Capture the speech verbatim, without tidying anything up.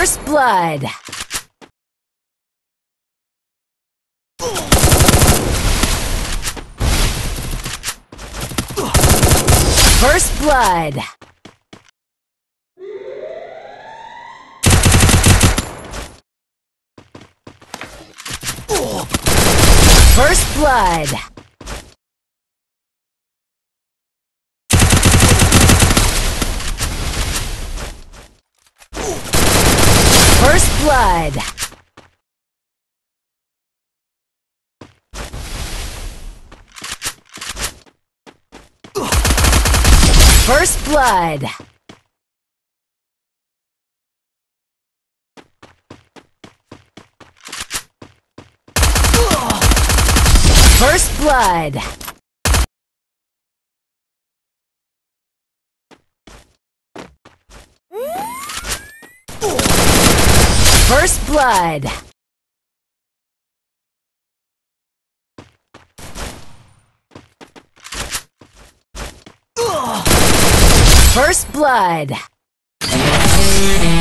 First blood. First blood. First blood. First blood. First blood. First blood. First blood. First blood.